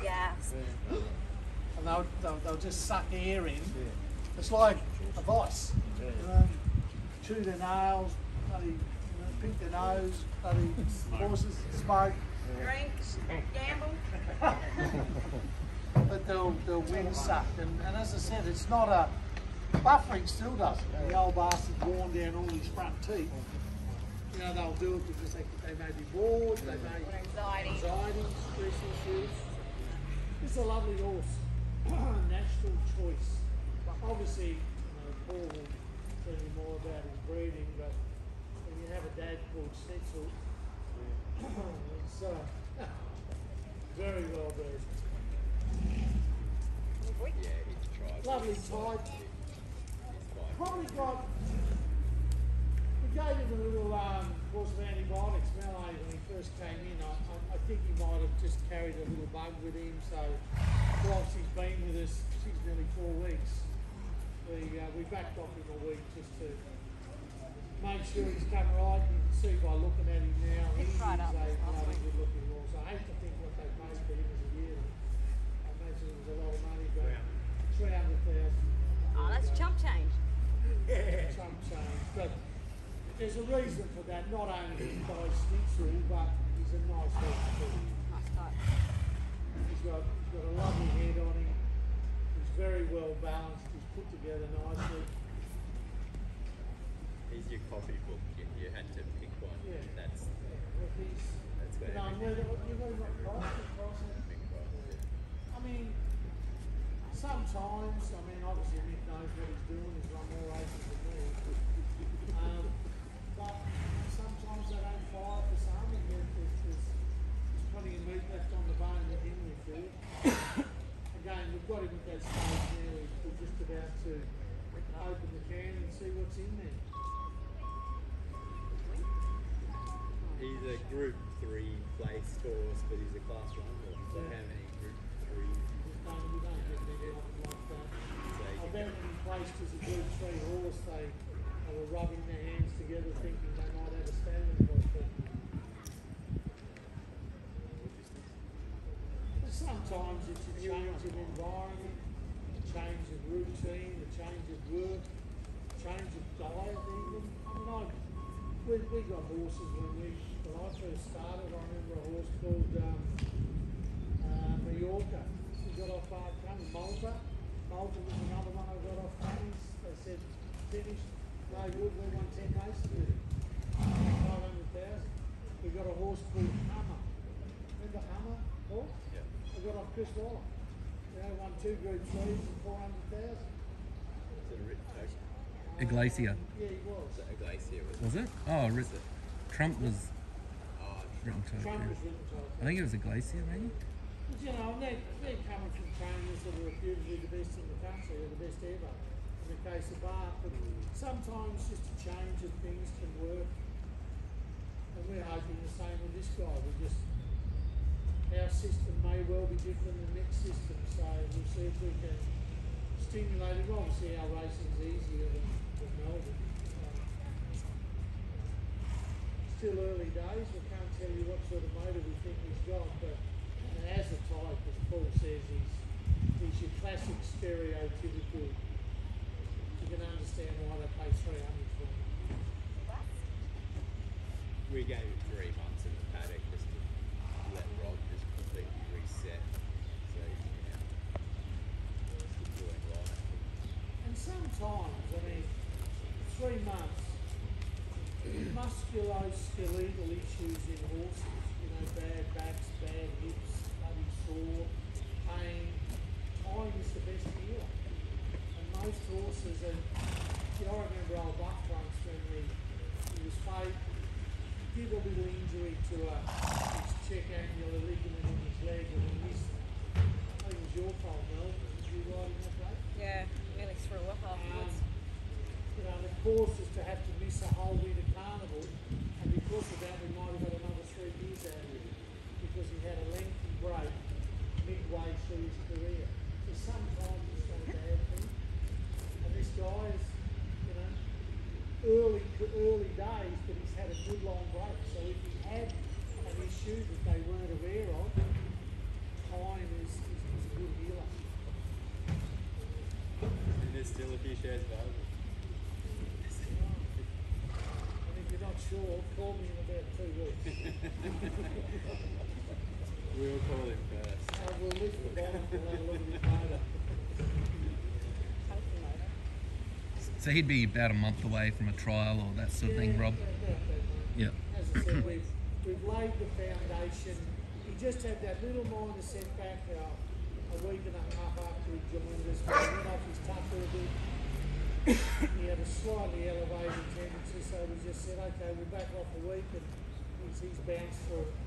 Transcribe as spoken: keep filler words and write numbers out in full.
gas. Yeah. And they'll, they'll, they'll just suck air in. Yeah. It's like a vice. Yeah. You know, chew their nails, bloody, you know, pick their nose, bloody horses, smoke. Drink, gamble. But they'll, they'll wind suck. And, and as I said, it's not a... Buffering still does it. The old bastard's worn down all his front teeth. You know, they'll do it because they, they may be bored, they may anxiety, anxiety stress issues. It's a lovely horse. National choice. Obviously, you know, Paul will tell you more about his breeding, but when you have a dad called Schnitzel, it's uh, very well bred. Yeah, he's tried. Lovely type. Probably got, we gave him a little um, course of antibiotics, Malay, when he first came in. I, I, I think he might have just carried a little bug with him, so whilst he's been with us, she's nearly four weeks, we, uh, we backed off him a week just to make sure he's come right. You can see by looking at him now, he is right a up bloody good looking horse. I hate to think what they've paid for him as a year. I imagine it was a lot of money, but three hundred thousand. Oh, that's chump change. Yeah, chump change. But there's a reason for that. Not only is he by Schnitzel, but he's a nice horse too. Nice type. He's got, he's got a lovely head on him. He's very well balanced. He's put together nicely. He's your copybook. You, you had to pick one. Yeah. That's Yeah, well, he's, that's where you know, everything. whether, you've got to price it, price it. Big price. I mean, sometimes, I mean, obviously Nick knows what he's doing. He's run more races than me. Um, but sometimes they don't fire for some, and there's, there's, there's plenty of meat left on the bone with him, we feel. Again, we've got him at that stage now. We're just about to open the can and see what's in there. He's a Group Three place horse, but he's a Class One horse. So Yeah. how many Group Three? No, we don't get many of them like that. I bet when he placed as a Group Three horse, they, they were rubbing their hands together thinking they might have a standing prospect. But sometimes it's a change of environment, a change of routine, a change of work, a change of diet even. I mean, I, we, we got horses when we, when I first started. I remember a horse called um, uh, Mallorca. We got off Bart Cummins. Malta. Malta was another one I got off Cummins. They said, finished, no good, we won ten races with it. five hundred thousand. We got a horse called Hummer. Remember Hummer, Paul? Yeah. I got off Chris Waller. You know, won two Group threes and four hundred thousand. Is it a written token? Iglesia. Yeah, he was. Was it a Glacier? Was, Was it? Oh, Ri- Trump was Oh, written to it. Trump Yeah. was written to it. I think it was Iglesia, maybe? But you know, they're, they're coming from trainers that are usually the best in the country or the best ever in the case of Bart. But sometimes just a change of things can work. And we're hoping the same with this guy. We just, our system may well be different than Nick's system, so we'll see if we can stimulate it. Obviously our racing's easier than, than Melbourne. Um, still early days, we can't tell you what sort of motor we think he's got, but and as a type, as Paul says, he's, he's your classic stereotypical. You can understand why they pay three hundred for him. we gave it three months in the paddock just to let Rob just completely reset. So, you know, just doing life. And sometimes, I mean, three months, musculoskeletal issues in horses, you know, bad backs, bad hips, bloody sore, pain, time is the best healer. And most horses, and you know, I remember old Buck once when he, he was paid, he did a little injury to a, his check annular ligament in his leg and he missed, I think it was your fault, Mel, was you riding that day? Yeah, nearly threw up afterwards. Um, you know, and it caused us to have to miss a whole winter carnival, and because of that we might have got another three years out of him, because he had a lengthy break midway through his career. So sometimes it's not a bad thing. And this guy is, you know, early early days, but he's had a good long break. So if he had an issue that they weren't aware of, time is there's still a few shares available. And if you're not sure, call me in about two weeks. We'll call him first. I will lift the bottom and we'll have a look at it later. Hopefully later. So he'd be about a month away from a trial or that sort of thing, Rob. Yeah, about that, mate. Yeah. As I said, we've, we've laid the foundation. He just had that little minor setback uh, a week and a half after he joined us. He went off his tucker a bit. He had a slightly elevated tendency, so we just said, okay, we'll back off a week, and he's, he's bounced for